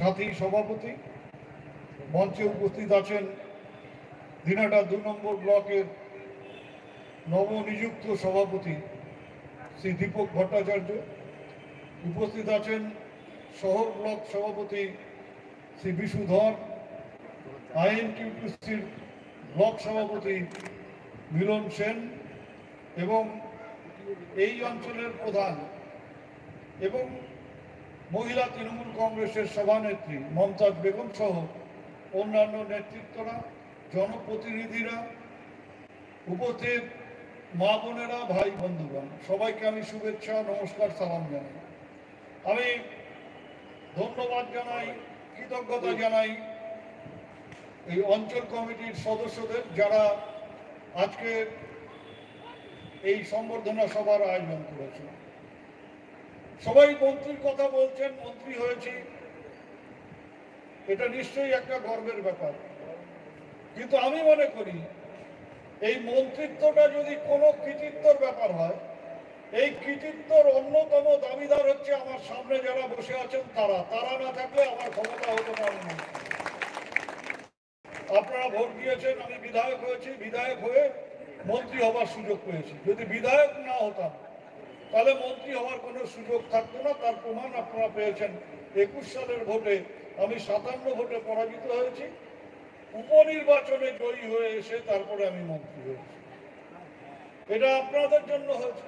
সাথী সভাপতি, মঞ্চে উপস্থিত আছেন দিনাটা ২ নম্বর ব্লকের নবনিযুক্ত সভাপতি শ্রী দীপক ভট্টাচার্য, উপস্থিত আছেন শহর ব্লক সভাপতি শ্রী বিশু ধর, আইএনটিউসির ব্লক সভাপতি মিলন সেন এবং এই অঞ্চলের প্রধান এবং মহিলা তৃণমূল কংগ্রেসের সভানেত্রী মমতাজ বেগম সহ অন্যান্য নেতৃত্বরা, জনপ্রতিনিধিরা, উপস্থিত মা বোনেরা, ভাই বন্ধুগণ, সবাইকে আমি শুভেচ্ছা, নমস্কার, সালাম জানাই। আমি ধন্যবাদ জানাই, কৃতজ্ঞতা জানাই এই অঞ্চল কমিটির সদস্যদের যারা আজকে এই সম্বর্ধনা সভার আয়োজন করেছে। সবাই মন্ত্রীর কথা বলছেন, মন্ত্রী হয়েছি, এটা নিশ্চয়ই একটা গর্বের ব্যাপার, কিন্তু আমি মনে করি এই মন্ত্রিত্বটা যদি কোনো কৃতিত্বর ব্যাপার হয়, এই কৃতিত্বর অন্যতম দাবিদার হচ্ছে আমার সামনে যারা বসে আছেন তারা না থাকলে আমার ক্ষমতা হতে পারে না। আপনারা ভোট দিয়েছেন, আমি বিধায়ক হয়েছি, বিধায়ক হয়ে মন্ত্রী হবার সুযোগ পেয়েছি। যদি বিধায়ক না হতাম তাহলে মন্ত্রী হওয়ার কোনো সুযোগ থাকতো না। তার প্রমাণ আপনারা পেয়েছেন। ২১ সালের ভোটে আমি ৫৭ ভোটে পরাজিত হয়েছি, উপনির্বাচনে জয়ী হয়ে এসে তারপরে আমি মন্ত্রী হয়েছি। এটা আপনাদের জন্য হয়েছে।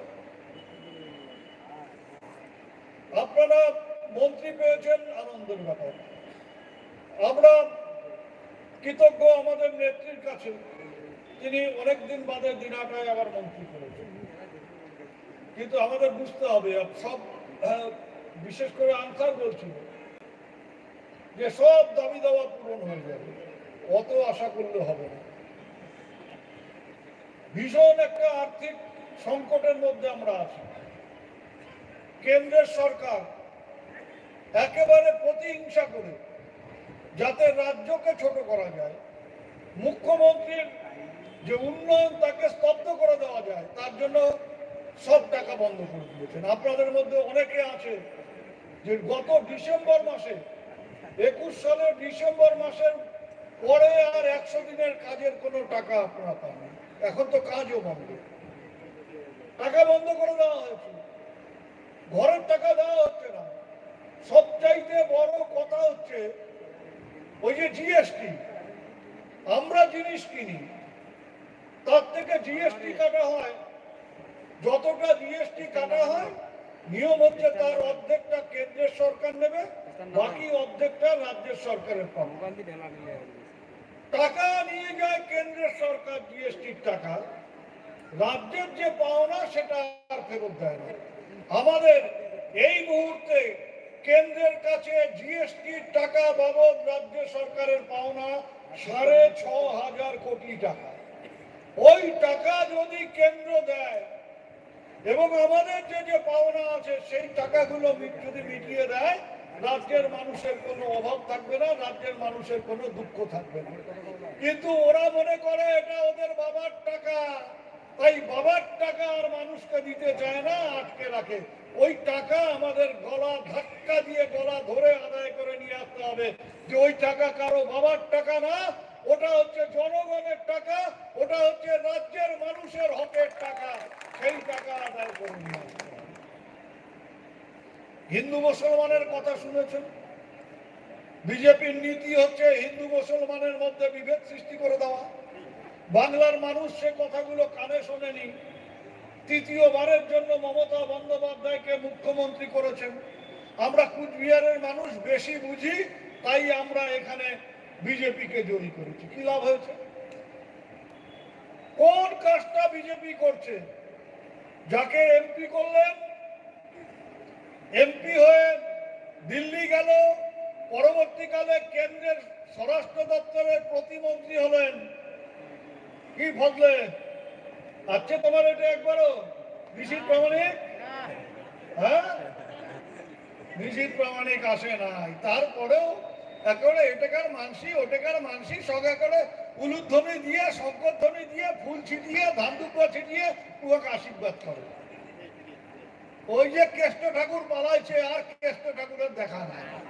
আপনারা মন্ত্রী পেয়েছেন, আনন্দের ব্যাপার। আমরা কৃতজ্ঞ আমাদের নেত্রীর কাছে, তিনি অনেকদিন বাদে দিনাটায় আবার মন্ত্রী করেছেন। কিন্তু আমাদের বুঝতে হবে, সব বিশেষ করে আনসার বলছিল যে সব দাবি দাওয়া পূরণ হয়ে যাবে, অত আশা করলে হবে না। ভীষণ একটা আর্থিক সংকটের মধ্যে আমরা আছি। কেন্দ্রের সরকার একেবারে প্রতিহিংসা করে যাতে রাজ্যকে ছোট করা যায়, মুখ্যমন্ত্রীর যে উন্নয়ন তাকে স্তব্ধ করে দেওয়া যায়, তার জন্য সব টাকা বন্ধ করে দিয়েছেন। আপনাদের মধ্যে অনেকে আছে যে গত ডিসেম্বর মাসে, ২১ সালের ডিসেম্বর মাসের পরে আর ১০০ দিনের কাজের কোনো টাকা আপনারা পান। এখন তো কাজও বন্ধ, টাকা বন্ধ করে দেওয়া হয়েছে, ঘরের টাকা দেওয়া হচ্ছে না। সবচাইতে বড় কথা হচ্ছে ওই যে জিএসটি, আমরা জিনিস কিনি তার থেকে জিএসটি কাটা হয়। যতটা জিএসটি কাটা হয় নিয়ম হচ্ছে তার অর্ধেকটা কেন্দ্রের সরকার নেবে, বাকি অর্ধেকটা রাজ্যের সরকারের পাবে। টাকা নিয়ে যায় কেন্দ্রের সরকার জিএসটির টাকা, রাজ্যের যে পাওনা সেটা আর ফেরত দেয় না। আমাদের এই মুহূর্তে কেন্দ্রের কাছে জিএসটির টাকা বাবদ রাজ্য সরকারের পাওনা ৬,৫০০ কোটি টাকা। ওই টাকা যদি কেন্দ্র দেয় এবং আমাদের যে পাওনা আছে সেই টাকাগুলো যদি মিটিয়ে দেয়, রাজ্যের মানুষের কোনো অভাব থাকবে না, রাজ্যের মানুষের কোনো দুঃখ থাকবে না। কিন্তু ওরা মনে করে এটা ওদের বাবার টাকা, তাই বাবার টাকা আর মানুষকে দিতে চায় না, আটকে রাখে। ওই টাকা আমাদের গলা ধাক্কা দিয়ে গলা ধরে আদায় করে নিয়ে আসতে হবে যে ওই টাকা কারো বাবার টাকা না, ওটা হচ্ছে জনগণের টাকা, ওটা হচ্ছে রাজ্যের মানুষের হকের টাকা। সেই টাকা আদায় করে নিয়ে আসতে হবে। হিন্দু মুসলমানের কথা শুনেছেন, বিজেপির নীতি হচ্ছে হিন্দু মুসলমানের মধ্যে বিভেদ সৃষ্টি করে দেওয়া। বাংলার মানুষ সে কথাগুলো কানে শোনেনি। তৃতীয়বারের জন্য মমতা বন্দ্যোপাধ্যায়কে মুখ্যমন্ত্রী করেছেন। আমরা কুচবিহারের মানুষ বেশি বুঝি, তাই আমরা এখানে বিজেপিকে জয়ী করেছি। কি লাভ হয়েছে? কোন কাজটা বিজেপি করছে? যাকে এমপি করলেন, এমপি হয়ে দিল্লি গেল, পরবর্তীকালে কেন্দ্রের স্বরাষ্ট্র দপ্তরের প্রতিমন্ত্রী হলেন। কি ভাবলে? আচ্ছা, তোমার এটা একবারও নিশীথ প্রামাণিক, হ্যাঁ, নিশীথ প্রামাণিক আসে নাই। তারপরেও একেবারে এটাকার মানসি ওটাকার মানসি সঙ্গে করে উলুধ্বনি দিয়ে, শঙ্করধ্বনি দিয়ে, ফুল ছিটিয়ে, ধান দুব্বা ছিটিয়ে পুরোকে আশীর্বাদ করে। ওই যে কেষ্ট ঠাকুর পালাইছে, আর কেষ্ট ঠাকুরের দেখা নাই।